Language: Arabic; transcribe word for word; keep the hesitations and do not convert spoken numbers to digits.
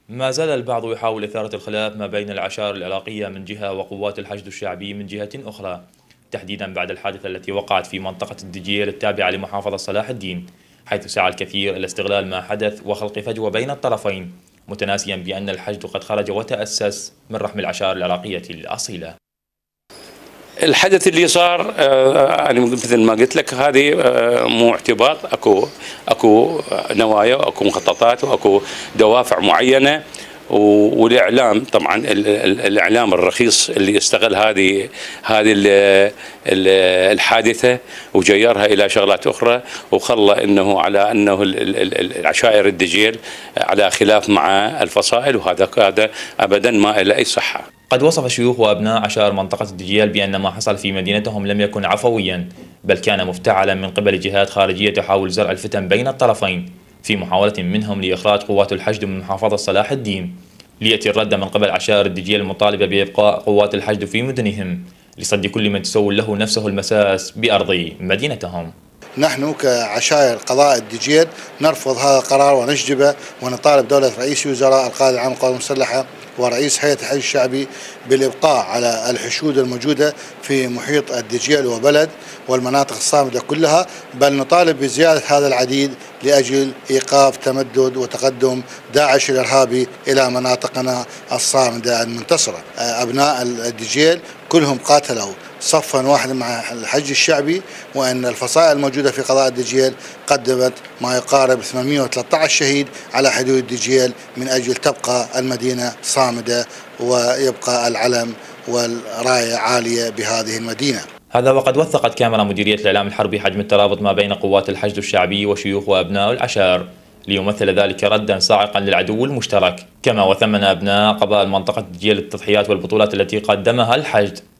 ما زال البعض يحاول إثارة الخلاف ما بين العشائر العراقية من جهة وقوات الحشد الشعبي من جهة أخرى، تحديدا بعد الحادثة التي وقعت في منطقة الدجيل التابعة لمحافظة صلاح الدين، حيث سعى الكثير إلى استغلال ما حدث وخلق فجوة بين الطرفين، متناسيا بأن الحشد قد خرج وتأسس من رحم العشائر العراقية الأصيلة. الحدث اللي صار انا مثل ما قلت لك هذه مو اعتباط، اكو اكو نوايا واكو مخططات واكو دوافع معينه، والاعلام طبعا الاعلام الرخيص اللي استغل هذه هذه الحادثه وجيرها الى شغلات اخرى، وخلى انه على انه العشائر الدجيل على خلاف مع الفصائل، وهذا هذا ابدا ما له اي صحه. قد وصف شيوخ وأبناء عشائر منطقة الدجيل بأن ما حصل في مدينتهم لم يكن عفويا، بل كان مفتعلا من قبل جهات خارجية تحاول زرع الفتن بين الطرفين في محاولة منهم لإخراج قوات الحشد من محافظة صلاح الدين، ليأتي الرد من قبل عشائر الدجيل المطالبة بإبقاء قوات الحشد في مدنهم لصد كل من تسول له نفسه المساس بأرض مدينتهم. نحن كعشائر قضاء الدجيل نرفض هذا القرار ونشجبه، ونطالب دولة رئيس وزراء القائد العام للقوات المسلحة ورئيس هيئة الحشد الشعبي بالإبقاء على الحشود الموجودة في محيط الدجيل وبلد والمناطق الصامدة كلها، بل نطالب بزيادة هذا العديد لأجل إيقاف تمدد وتقدم داعش الإرهابي إلى مناطقنا الصامدة المنتصرة. أبناء الدجيل كلهم قاتلوا صفا واحدا مع الحشد الشعبي، وأن الفصائل الموجودة في قضاء الدجيل قدمت ما يقارب ثمانمئة وثلاثة عشر شهيد على حدود الدجيل من أجل تبقى المدينة صامدة ويبقى العلم والراية عالية بهذه المدينة. هذا وقد وثقت كاميرا مديرية الإعلام الحربي حجم الترابط ما بين قوات الحشد الشعبي وشيوخ وأبناء العشائر، ليمثل ذلك ردا صاعقا للعدو المشترك، كما وثمن أبناء قبائل منطقة الدجيل التضحيات والبطولات التي قدمها الحشد